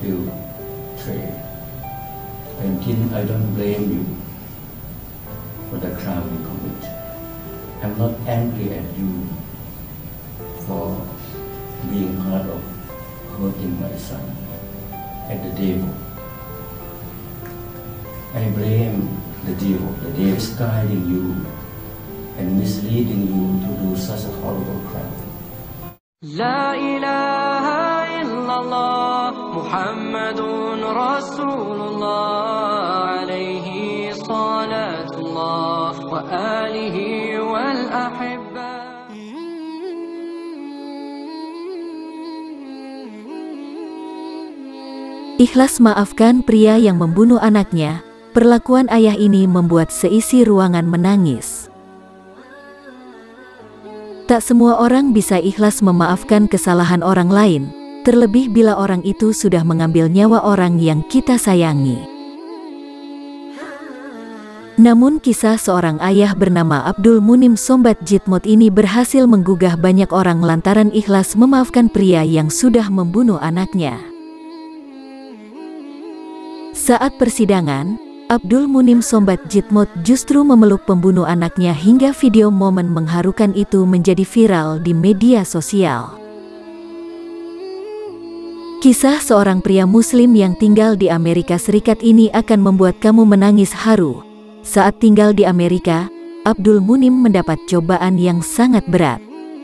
feel betrayed. And I don't blame you for the crime you commit. I'm not angry at you for being part of hurting my son and the devil. I blame the devil. The devil is guiding you and misleading you to do such a horrible crime. La ilaha illallah Muhammadun Rasulullah alayhi salatullah wa alihi wal ahibba. Ikhlas maafkan pria yang membunuh anaknya. Perlakuan ayah ini membuat seisi ruangan menangis. Tak semua orang bisa ikhlas memaafkan kesalahan orang lain, terlebih bila orang itu sudah mengambil nyawa orang yang kita sayangi. Namun kisah seorang ayah bernama Abdul Munim Sombat Jitmot ini berhasil menggugah banyak orang lantaran ikhlas memaafkan pria yang sudah membunuh anaknya. Saat persidangan, Abdul Munim Sombat Jitmot justru memeluk pembunuh anaknya hingga video momen mengharukan itu menjadi viral di media sosial. Kisah seorang pria muslim yang tinggal di Amerika Serikat ini akan membuat kamu menangis haru. Saat tinggal di Amerika, Abdul Munim mendapat cobaan yang sangat berat.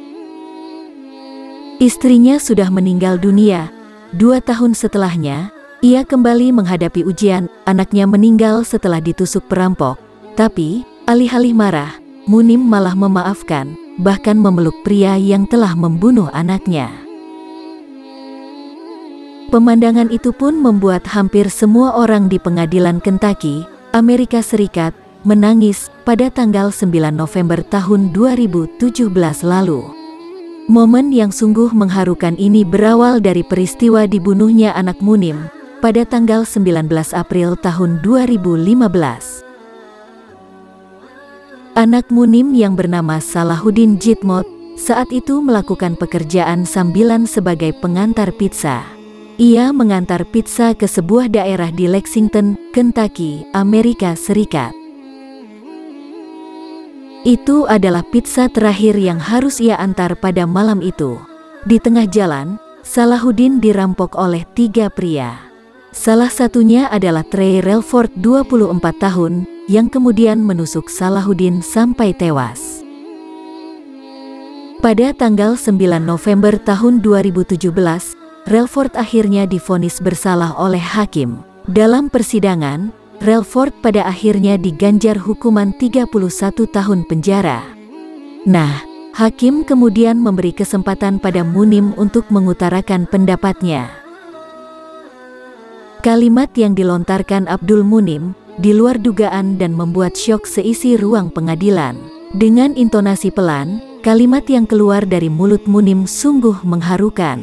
Istrinya sudah meninggal dunia. 2 tahun setelahnya, ia kembali menghadapi ujian. Anaknya meninggal setelah ditusuk perampok. Tapi, alih-alih marah, Munim malah memaafkan, bahkan memeluk pria yang telah membunuh anaknya. Pemandangan itu pun membuat hampir semua orang di pengadilan Kentucky, Amerika Serikat, menangis pada tanggal 9 November tahun 2017 lalu. Momen yang sungguh mengharukan ini berawal dari peristiwa dibunuhnya anak Munim pada tanggal 19 April tahun 2015. Anak Munim yang bernama Salahuddin Jitmot saat itu melakukan pekerjaan sambilan sebagai pengantar pizza. Ia mengantar pizza ke sebuah daerah di Lexington, Kentucky, Amerika Serikat. Itu adalah pizza terakhir yang harus ia antar pada malam itu. Di tengah jalan, Salahuddin dirampok oleh 3 pria. Salah satunya adalah Trey Relford 24 tahun, yang kemudian menusuk Salahuddin sampai tewas. Pada tanggal 9 November tahun 2017, Relford akhirnya divonis bersalah oleh hakim. Dalam persidangan, Relford pada akhirnya diganjar hukuman 31 tahun penjara. Nah, hakim kemudian memberi kesempatan pada Munim untuk mengutarakan pendapatnya. Kalimat yang dilontarkan Abdul Munim di luar dugaan dan membuat syok seisi ruang pengadilan. Dengan intonasi pelan, kalimat yang keluar dari mulut Munim sungguh mengharukan.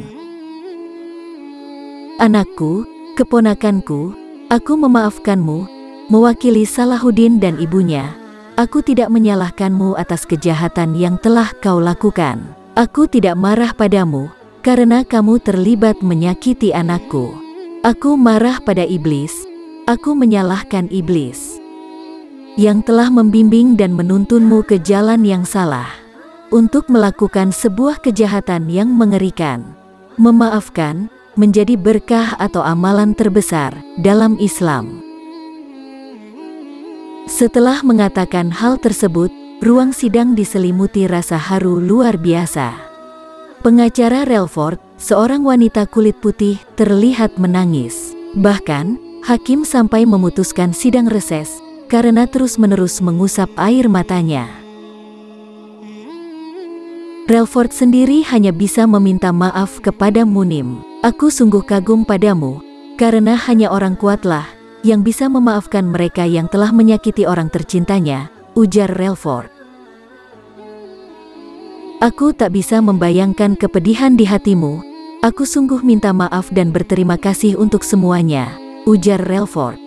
Anakku, keponakanku, aku memaafkanmu. Mewakili Salahuddin dan ibunya, aku tidak menyalahkanmu atas kejahatan yang telah kau lakukan. Aku tidak marah padamu karena kamu terlibat menyakiti anakku. Aku marah pada iblis, aku menyalahkan iblis yang telah membimbing dan menuntunmu ke jalan yang salah untuk melakukan sebuah kejahatan yang mengerikan. Memaafkan menjadi berkah atau amalan terbesar dalam Islam. Setelah mengatakan hal tersebut, ruang sidang diselimuti rasa haru luar biasa. Pengacara Relford, seorang wanita kulit putih, terlihat menangis. Bahkan, hakim sampai memutuskan sidang reses karena terus-menerus mengusap air matanya. Relford sendiri hanya bisa meminta maaf kepada Munim. Aku sungguh kagum padamu, karena hanya orang kuatlah yang bisa memaafkan mereka yang telah menyakiti orang tercintanya, ujar Relford. Aku tak bisa membayangkan kepedihan di hatimu. Aku sungguh minta maaf dan berterima kasih untuk semuanya, ujar Relford.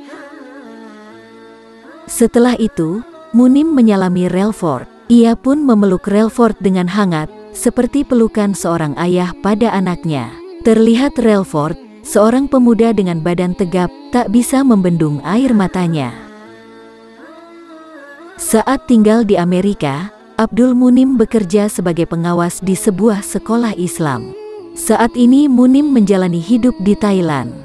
Setelah itu, Munim menyalami Relford. Ia pun memeluk Relford dengan hangat, seperti pelukan seorang ayah pada anaknya. Terlihat Relford Seorang pemuda dengan badan tegap tak bisa membendung air matanya. Saat tinggal di Amerika, Abdul Munim bekerja sebagai pengawas di sebuah sekolah Islam. Saat ini Munim menjalani hidup di Thailand.